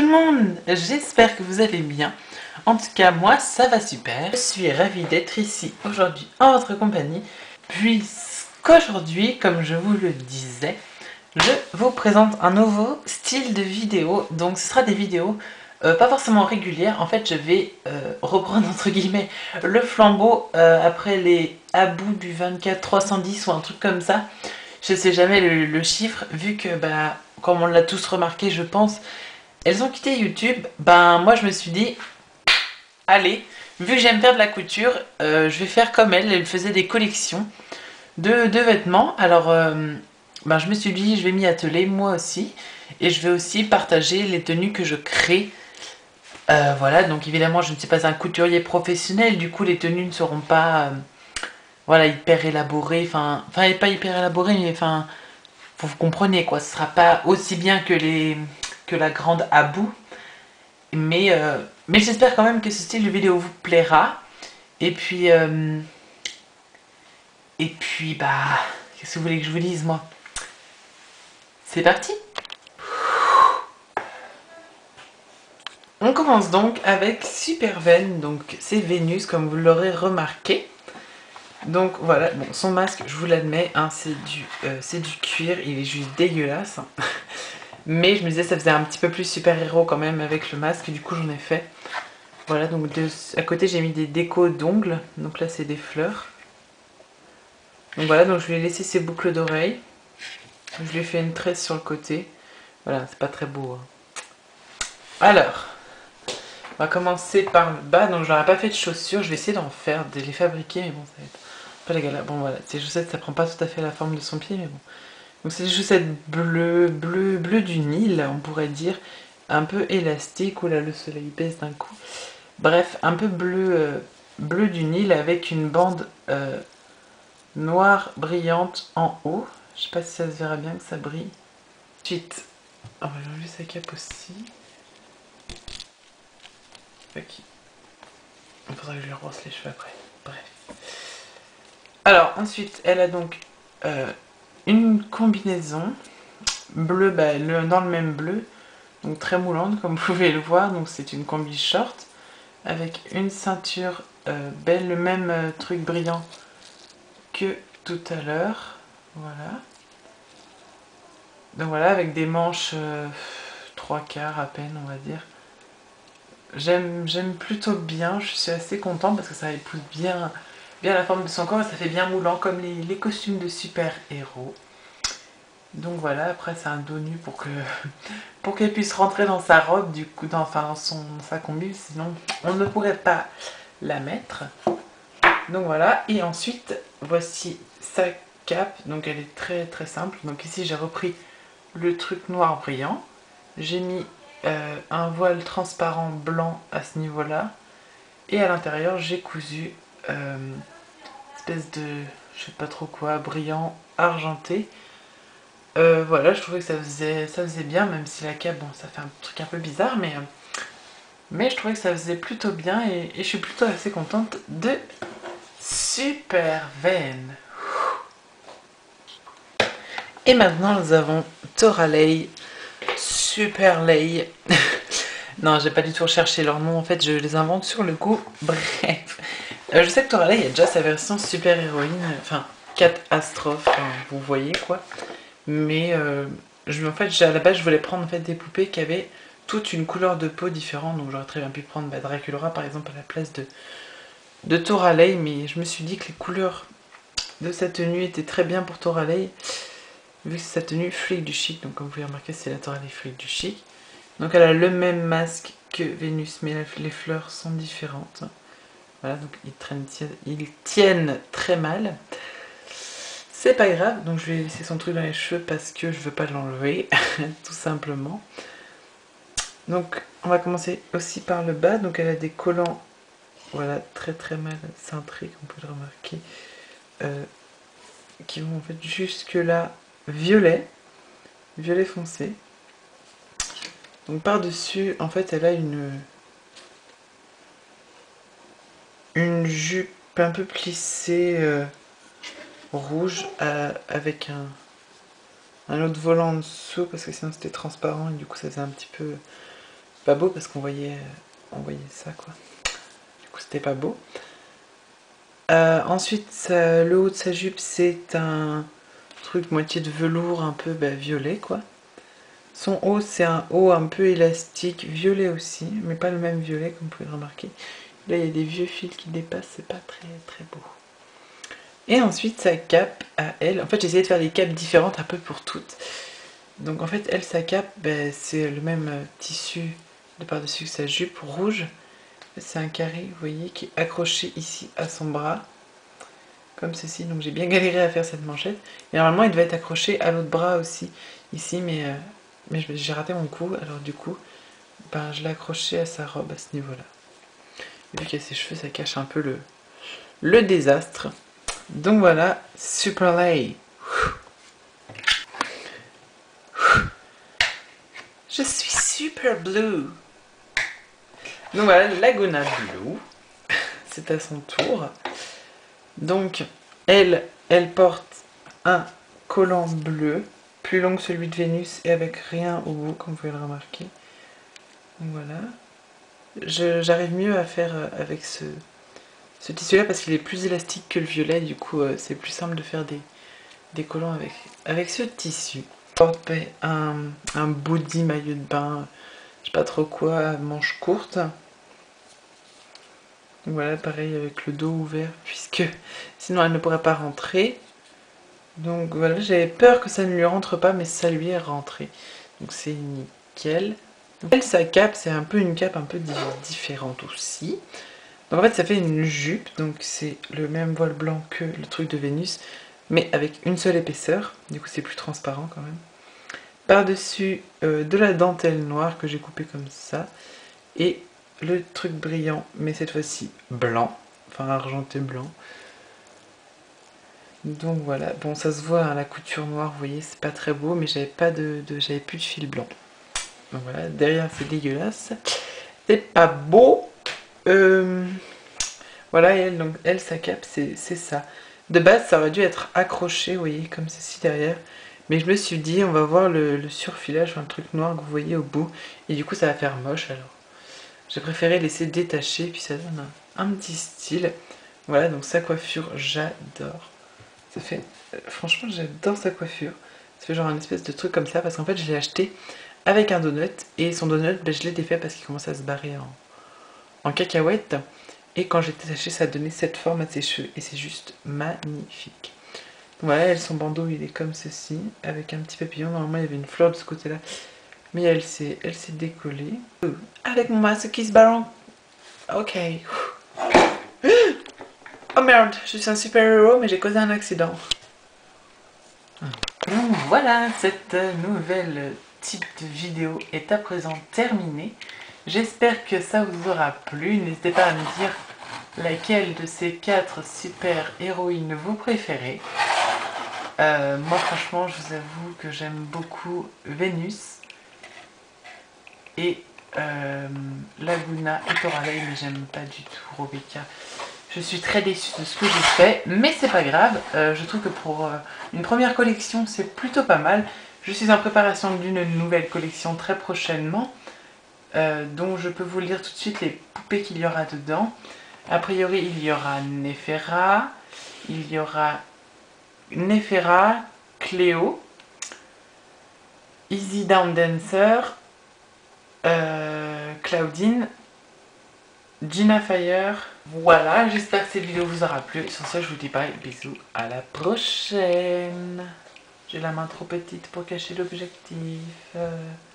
le monde, j'espère que vous allez bien. En tout cas, moi, ça va super. Je suis ravie d'être ici aujourd'hui en votre compagnie, puisqu'aujourd'hui, comme je vous le disais, je vous présente un nouveau style de vidéo. Donc ce sera des vidéos pas forcément régulières. En fait, je vais reprendre entre guillemets le flambeau après les abous du 24-310 ou un truc comme ça. Je sais jamais le chiffre, vu que, bah, comme on l'a tous remarqué, je pense, elles ont quitté YouTube. Ben, moi, je me suis dit, allez, vu que j'aime faire de la couture, je vais faire comme elle. Elle faisait des collections de vêtements. Alors, ben, je me suis dit, je vais m'y atteler, moi aussi. Et je vais aussi partager les tenues que je crée. Voilà, donc évidemment, je ne suis pas un couturier professionnel. Du coup, les tenues ne seront pas... voilà, hyper élaborées. Enfin, pas hyper élaborées, mais enfin... vous comprenez quoi, ce sera pas aussi bien que la grande Abou, mais j'espère quand même que ce style de vidéo vous plaira. Et puis bah, qu'est-ce que vous voulez que je vous dise, moi? C'est parti. On commence donc avec Superven, donc c'est Vénus comme vous l'aurez remarqué. Donc voilà, bon, son masque, je vous l'admets, hein, c'est du cuir, il est juste dégueulasse. Mais je me disais ça faisait un petit peu plus super-héros quand même avec le masque, du coup j'en ai fait. Voilà, donc à côté j'ai mis des décos d'ongles, donc là c'est des fleurs. Donc voilà, donc je lui ai laissé ses boucles d'oreilles. Je lui ai fait une tresse sur le côté. Voilà, c'est pas très beau. Hein. Alors, on va commencer par le bas. Donc je n'aurai pas fait de chaussures, je vais essayer d'en faire, de les fabriquer, mais bon ça va être pas la galère. Bon voilà, ces chaussettes ça prend pas tout à fait la forme de son pied, mais bon. Donc c'est des chaussettes bleu du Nil, on pourrait dire, un peu élastique. Oh là, le soleil baisse d'un coup. Bref, un peu bleu du Nil avec une bande noire brillante en haut. Je sais pas si ça se verra bien que ça brille. Ensuite, on va enlever sa cape aussi. Ok. Il faudra que je lui brosse les cheveux après. Bref. Alors ensuite, elle a donc une combinaison bleu, bah, dans le même bleu, donc très moulante comme vous pouvez le voir. Donc c'est une combi short avec une ceinture belle, le même truc brillant que tout à l'heure. Voilà. Donc voilà, avec des manches 3/4 à peine, on va dire. J'aime plutôt bien, je suis assez contente parce que ça épouse bien la forme de son corps et ça fait bien moulant comme les costumes de super-héros. Donc voilà, après c'est un dos nu pour qu'elle puisse rentrer dans sa robe, du coup, dans sa combi, sinon on ne pourrait pas la mettre. Donc voilà, et ensuite voici sa cape, donc elle est très très simple. Donc ici j'ai repris le truc noir brillant, j'ai mis un voile transparent blanc à ce niveau là, et à l'intérieur j'ai cousu espèce de, je sais pas trop quoi, brillant argenté. Voilà, je trouvais que ça faisait bien, même si la cape, bon, ça fait un truc un peu bizarre, mais je trouvais que ça faisait plutôt bien et je suis plutôt assez contente de Superven. Et maintenant nous avons Toralei, Superlei. Non, j'ai pas du tout recherché leur nom, en fait je les invente sur le coup. Bref, je sais que Toralei a déjà sa version super héroïne, enfin catastrophe, enfin, vous voyez quoi. Mais en fait, à la base je voulais prendre en fait, des poupées qui avaient toute une couleur de peau différente. Donc j'aurais très bien pu prendre Draculaura par exemple à la place de Toralei. Mais je me suis dit que les couleurs de sa tenue étaient très bien pour Toralei. Vu que c'est sa tenue flic du chic. Donc comme vous pouvez remarquer c'est la Toralei flic du chic. Donc elle a le même masque que Vénus mais les fleurs sont différentes. Voilà, donc ils tiennent très mal. C'est pas grave, donc je vais laisser son truc dans les cheveux parce que je veux pas l'enlever, tout simplement. Donc on va commencer aussi par le bas, donc elle a des collants, voilà, très très mal cintrés, comme vous pouvez le remarquer, qui vont en fait jusque là violet foncé. Donc par dessus, en fait elle a une jupe un peu plissée, rouge avec un autre volant en dessous parce que sinon c'était transparent et du coup ça faisait un petit peu Pas beau parce on voyait ça quoi. Du coup c'était pas beau. Ensuite le haut de sa jupe c'est un truc moitié de velours un peu violet quoi. Son haut c'est un haut un peu élastique, violet aussi, mais pas le même violet comme vous pouvez le remarquer. Là il y a des vieux fils qui dépassent, c'est pas très très beau. Et ensuite sa cape à elle, en fait j'ai essayé de faire des capes différentes un peu pour toutes. Donc en fait elle, sa cape, c'est le même tissu de par-dessus que sa jupe rouge. C'est un carré, vous voyez, qui est accroché ici à son bras. Comme ceci, donc j'ai bien galéré à faire cette manchette. Et normalement il devait être accroché à l'autre bras aussi, ici, mais j'ai raté mon coup, alors du coup, je l'ai accroché à sa robe à ce niveau-là. Vu qu'il y a ses cheveux, ça cache un peu le désastre. Donc voilà, Super Lay. Je suis super blue. Donc voilà, Laguna Blue. C'est à son tour. Donc, elle porte un collant bleu, plus long que celui de Vénus et avec rien au bout, comme vous pouvez le remarquer. Donc voilà. J'arrive mieux à faire avec ce tissu-là parce qu'il est plus élastique que le violet, du coup c'est plus simple de faire des collants avec ce tissu. Je porte un body maillot de bain, je sais pas trop quoi, à manches courtes. Donc voilà, pareil avec le dos ouvert, puisque sinon elle ne pourrait pas rentrer. Donc voilà, j'avais peur que ça ne lui rentre pas, mais ça lui est rentré. Donc c'est nickel. Donc, elle, sa cape, c'est un peu une cape un peu différente aussi. Donc en fait ça fait une jupe, donc c'est le même voile blanc que le truc de Vénus, mais avec une seule épaisseur, du coup c'est plus transparent quand même. Par-dessus de la dentelle noire que j'ai coupée comme ça, et le truc brillant, mais cette fois-ci blanc, enfin argenté blanc. Donc voilà, bon ça se voit, hein, la couture noire, vous voyez, c'est pas très beau, mais j'avais plus de fil blanc. Donc voilà, derrière c'est dégueulasse, c'est pas beau. Voilà, et elle, sa cape, c'est ça. De base, ça aurait dû être accroché, vous voyez, comme ceci derrière. Mais je me suis dit, on va voir le surfilage, enfin, le truc noir que vous voyez au bout. Et du coup, ça va faire moche, alors. J'ai préféré laisser détacher, puis ça donne un petit style. Voilà, donc sa coiffure, j'adore. Ça fait... franchement, j'adore sa coiffure. Ça fait genre un espèce de truc comme ça, parce qu'en fait, je l'ai acheté avec un donut. Et son donut, je l'ai défait parce qu'il commence à se barrer en cacahuète. Et quand j'ai détaché, ça a donné cette forme à ses cheveux. Et c'est juste magnifique. Voilà, elle, son bandeau, il est comme ceci, avec un petit papillon. Normalement, il y avait une fleur de ce côté-là. Mais elle s'est décollée. Avec mon masque qui se balance. Ok. Oh merde, je suis un super-héros, mais j'ai causé un accident. Donc voilà, cette nouvelle type de vidéo est à présent terminée. J'espère que ça vous aura plu. N'hésitez pas à me dire laquelle de ces 4 super-héroïnes vous préférez. Moi franchement, je vous avoue que j'aime beaucoup Vénus et Laguna et Toralei, mais j'aime pas du tout Rebecca. Je suis très déçue de ce que j'ai fait, mais c'est pas grave. Je trouve que pour une première collection, c'est plutôt pas mal. Je suis en préparation d'une nouvelle collection très prochainement, dont je peux vous lire tout de suite les poupées qu'il y aura dedans. A priori, il y aura Néphera, il y aura Cléo, Easy Down Dancer, Claudine, Gina Fire. Voilà, j'espère que cette vidéo vous aura plu. Sur ce, je vous dis bye, bisous, à la prochaine. J'ai la main trop petite pour cacher l'objectif.